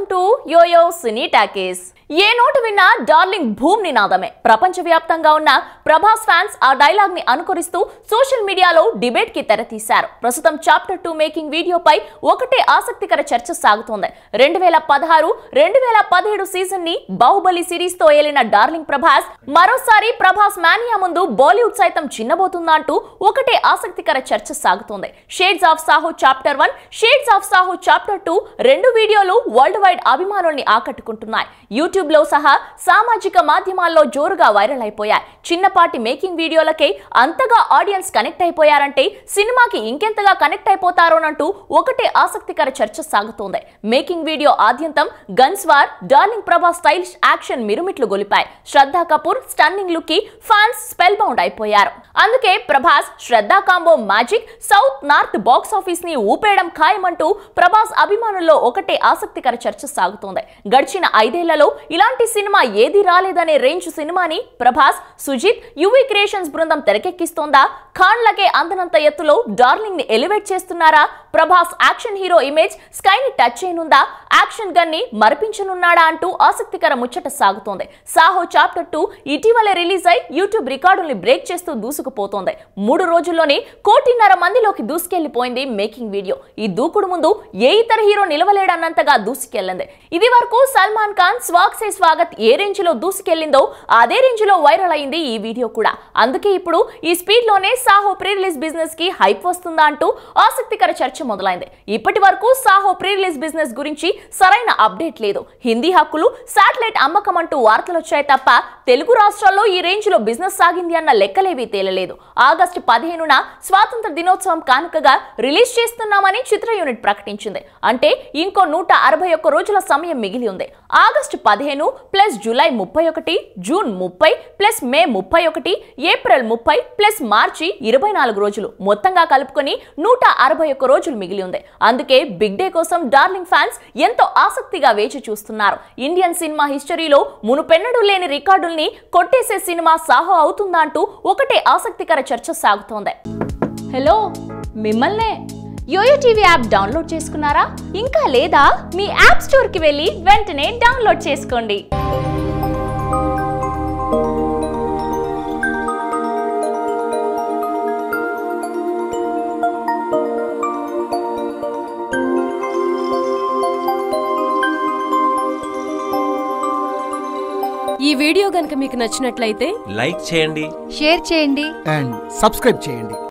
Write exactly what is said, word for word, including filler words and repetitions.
To YOYO cine talkies. ఏ నోటు విన్నా డార్లింగ్ భూమ్ నినాదమే. ప్రపంచవ్యాప్తంగా ఉన్న ప్రభాస్ ఫ్యాన్స్ ఆ డైలాగ్ ని అనుకరిస్తూ సోషల్ మీడియాలో డిబేట్ కి తెరతీశారు. ప్రస్తుతం చాప్టర్ టూ మేకింగ్ వీడియోపై ఒకటే ఆసక్తికర చర్చ సాగుతోంది. రెండు వేల పదహారు రెండు వేల పదిహేడు సీజన్ ని బాహుబలి సిరీస్ తో ఏలిన డార్లింగ్ ప్రభాస్ మరోసారి ప్రభాస్ మానియా ముందు బాలీవుడ్ సైతం చిన్నబోతుందా అంటూ ఒకటే ఆసక్తికర చర్చ సాగుతోంది. Shades of Saaho chapter one, shades of Saaho chapter two రెండు వీడియోలు వరల్డ్ వైడ్ అభిమానుల్ని ఆకట్టుకుంటున్నాయి. యూట్యూబ్ లో సహా సామాజిక మాధ్యమాల్లో జోరుగా వైరల్ అయిపోయాయి. చిన్నపాటి మేకింగ్ వీడియోలకే అంతగా ఆడియన్స్ కనెక్ట్ అయిపోయారంటే సినిమాకి ఇంకెంతగా కనెక్ట్ అయిపోతారోనంటూ ఒకటే ఆసక్తికర చర్చ సాగుతోంది. మేకింగ్ వీడియో ఆద్యంతం guns war, darling Prabhas stylish action మిరుమిట్లు గొలిపాయి. శ్రద్ధా కపూర్ స్టన్నింగ్ లుక్ కి ఫ్యాన్స్ స్పెల్ బౌండ్ అయిపోయారు. అందుకే Prabhas Shraddha combo magic south north box office ని ఊపేయడం ఖాయమంటూ ప్రభాస్ అభిమానుల్లో ఒకటే ఆసక్తికర చర్చ సాగుతోంది. గడిచిన ఐదేళ్లలో ఇలాంటి సినిమా ఏది రాలేదనే రేంజ్ సినిమాని ప్రభాస్, సుజిత్, యువి క్రియేషన్స్ బృందం తెరకెక్కిస్తోందా? ఖాన్లకే అందనంత ఎత్తులో డార్లింగ్ ని ఎలివేట్ చేస్తున్నారా? Prabhas action hero image sky ని టచ్ చేయనుందా? యాక్షన్ గన్ ని మరిపించనున్నాడా అంటూ ఆసక్తికర ముచ్చట సాగుతోంది. సాహో చాప్టర్ టూ ఇటీవలే రిలీజ్ అయి యూట్యూబ్ రికార్డుల్ని బ్రేక్ చేస్తూ దూసుకుపోతోంది. మూడు రోజుల్లోనే కోటిన్నర మందిలోకి దూసుకెళ్లిపోయింది మేకింగ్ వీడియో. ఈ దూకుడు ముందు ఏ ఇతర హీరో నిలవలేడన్నంతగా దూసుకెళ్లింది. ఇది వరకు సల్మాన్ ఖాన్ స్వాగ్ సే స్వాగత్ ఏ రేంజ్ లో దూసుకెళ్లిందో అదే రేంజ్ లో వైరల్ అయింది ఈ వీడియో కూడా. అందుకే ఇప్పుడు ఈ స్పీడ్ లోనే సాహో ప్రీ రిలీజ్ బిజినెస్ కి హైప్ వస్తుందా అంటూ ఆసక్తికర చర్చ మొదలైంది. ఇప్పటి వరకు సాహో ప్రీ రిలీజ్ బిజినెస్ గురించి సరైన అప్డేట్ లేదు. హిందీ హక్కులు, శాటిలైట్ అమ్మకం అంటూ వార్తలు వచ్చాయి తప్ప తెలుగు రాష్ట్రాల్లో ఈ రేంజ్ లో బిజినెస్ సాగింది అన్న లెక్కలేవీ తేలలేదు. ఆగస్టు పదిహేనున స్వాతంత్ర దినోత్సవం కానుకగా రిలీజ్ చేస్తున్నామని చిత్ర యూనిట్ ప్రకటించింది. అంటే ఇంకో నూట అరవై ఒక్క రోజుల సమయం మిగిలి ఉంది. ఆగస్టు పదిహేను ప్లస్ జూలై ముప్పై ఒకటి, జూన్ ముప్పై ప్లస్ మే ముప్పై ఒకటి, ఏప్రిల్ ముప్పై ప్లస్ మార్చి ఇరవై నాలుగు రోజులు మొత్తంగా కలుపుకొని నూట అరవై ఒక్క రోజులు మిగిలి ఉంది. అందుకే బిగ్ డే కోసం డార్లింగ్ ఫ్యాన్స్ ఎంతో ఆసక్తిగా వేచి చూస్తున్నారు. ఇండియన్ సినిమా హిస్టరీలో మునుపెన్నడూ లేని రికార్డుల్ని కొట్టేసే సినిమా సాహో అవుతుందా అంటూ ఒకటే ఆసక్తికర చర్చ సాగుతోంది. హలో, మిమ్మల్నే. యోయో టీవీ యాప్ డౌన్లోడ్ చేసుకున్నారా? ఇంకా లేదా? మీ యాప్ స్టోర్ కి వెళ్ళి వెంటనే డౌన్లోడ్ చేసుకోండి. ఈ వీడియో గనుక మీకు నచ్చినట్లయితే లైక్ చేయండి, షేర్ చేయండి అండ్ సబ్స్క్రైబ్ చేయండి.